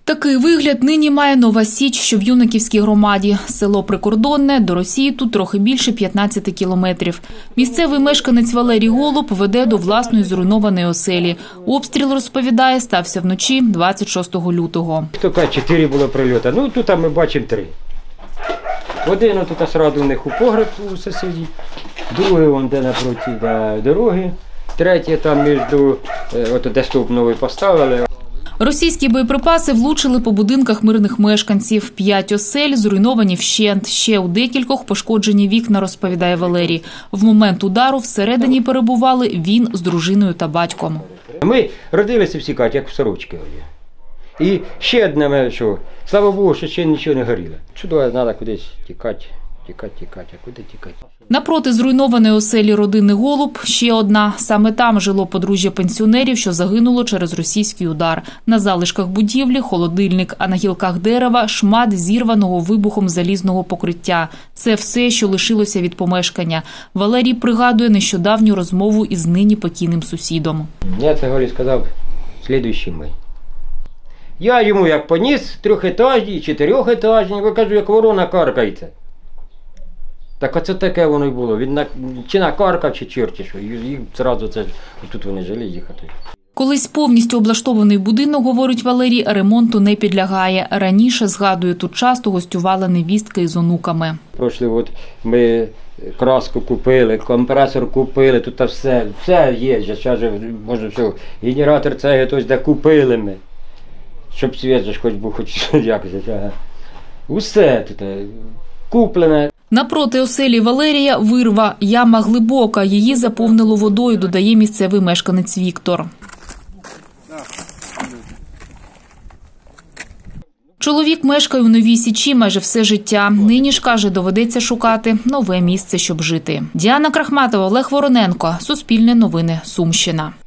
Такий вигляд нині має Нова Січ, що в Юнаківській громаді. Село прикордонне, до Росії тут трохи більше 15 кілометрів. Місцевий мешканець Валерій Голуб веде до власної зруйнованої оселі. Обстріл, розповідає, стався вночі 26 лютого. Хто каже, 4 було прильоти. Ну, тут ми бачимо 3. Один тут сразу у них у погреб у сусідів, другий вон де напроти дороги, третій там між, де стовп новий поставили. Російські боєприпаси влучили по будинках мирних мешканців. 5 осель зруйновані вщент. Ще у декількох пошкоджені вікна, розповідає Валерій. В момент удару всередині перебували він з дружиною та батьком. Ми родилися всі, як в сорочки. І ще одне, що, слава Богу, що ще нічого не горіло. Сюди треба кудись тікати, а куди тікати? Напроти зруйнованої оселі родини Голуб ще одна. Саме там жило подружжя пенсіонерів, що загинуло через російський удар. На залишках будівлі – холодильник, а на гілках дерева – шмат зірваного вибухом залізного покриття. Це все, що лишилося від помешкання. Валерій пригадує нещодавню розмову із нині покійним сусідом. Я це говорю, сказав, слідуючий ми. Я йому як поніс 3-етажні, 4-етажні, бо кажу, як ворона каркається. Так оце таке воно й було. Він чи накаркав, чи чорті, що. І одразу це, тут вони жили їхати. Колись повністю облаштований будинок, говорить Валерій, ремонту не підлягає. Раніше, згадує, тут часто гостювала невістка із онуками. Пройшли, ми краску купили, компресор купили, тут все є, зараз можна все. Генератор цей, де купили ми. Щоб світ же хоч був, хоч якось. Усе тут куплене. Напроти оселі Валерія – вирва. Яма глибока. Її заповнило водою, додає місцевий мешканець Віктор. Чоловік мешкає у Новій Січі майже все життя. Нині ж, каже, доведеться шукати нове місце, щоб жити. Діана Крахматова, Олег Вороненко. Суспільне новини. Сумщина.